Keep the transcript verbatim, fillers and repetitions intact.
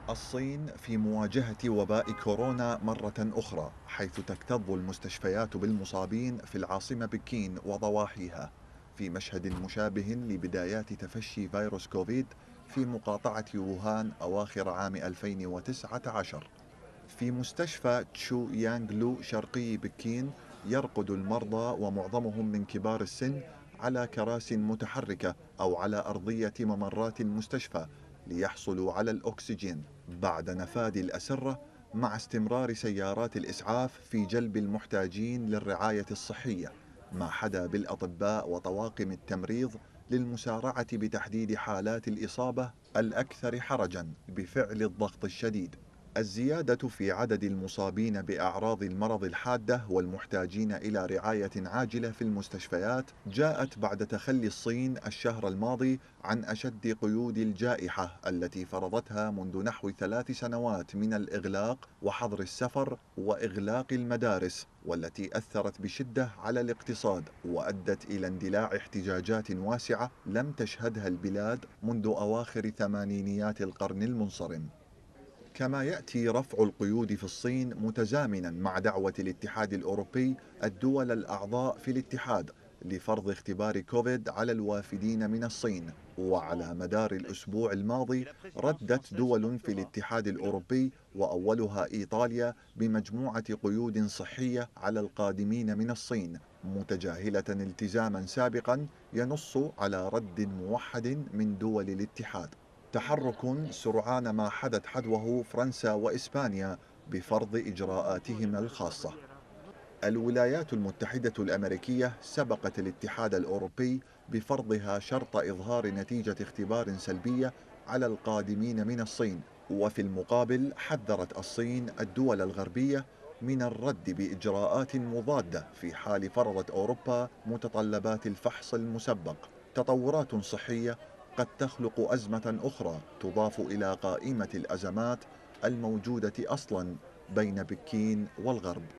الصين في مواجهة وباء كورونا مرة أخرى، حيث تكتظ المستشفيات بالمصابين في العاصمة بكين وضواحيها، في مشهد مشابه لبدايات تفشي فيروس كوفيد في مقاطعة ووهان أواخر عام ألفين وتسعة عشر. في مستشفى تشو يانغ لو شرقي بكين، يرقد المرضى ومعظمهم من كبار السن على كراسي متحركة أو على أرضية ممرات المستشفى ليحصلوا على الأكسجين بعد نفاذ الأسرة، مع استمرار سيارات الإسعاف في جلب المحتاجين للرعاية الصحية، ما حدا بالأطباء وطواقم التمريض للمسارعة بتحديد حالات الإصابة الأكثر حرجاً بفعل الضغط الشديد. الزيادة في عدد المصابين بأعراض المرض الحادة والمحتاجين إلى رعاية عاجلة في المستشفيات جاءت بعد تخلي الصين الشهر الماضي عن أشد قيود الجائحة التي فرضتها منذ نحو ثلاث سنوات من الإغلاق وحظر السفر وإغلاق المدارس، والتي أثرت بشدة على الاقتصاد وأدت إلى اندلاع احتجاجات واسعة لم تشهدها البلاد منذ أواخر ثمانينيات القرن المنصرم. كما يأتي رفع القيود في الصين متزامنا مع دعوة الاتحاد الأوروبي الدول الأعضاء في الاتحاد لفرض اختبار كوفيد على الوافدين من الصين. وعلى مدار الأسبوع الماضي ردت دول في الاتحاد الأوروبي وأولها إيطاليا بمجموعة قيود صحية على القادمين من الصين، متجاهلة التزاما سابقا ينص على رد موحد من دول الاتحاد. تحرك سرعان ما حدت حذوه فرنسا وإسبانيا بفرض إجراءاتهما الخاصة. الولايات المتحدة الأمريكية سبقت الاتحاد الأوروبي بفرضها شرط إظهار نتيجة اختبار سلبية على القادمين من الصين، وفي المقابل حذرت الصين الدول الغربية من الرد بإجراءات مضادة في حال فرضت أوروبا متطلبات الفحص المسبق، تطورات صحية قد تخلق أزمة أخرى تضاف إلى قائمة الأزمات الموجودة أصلا بين بكين والغرب.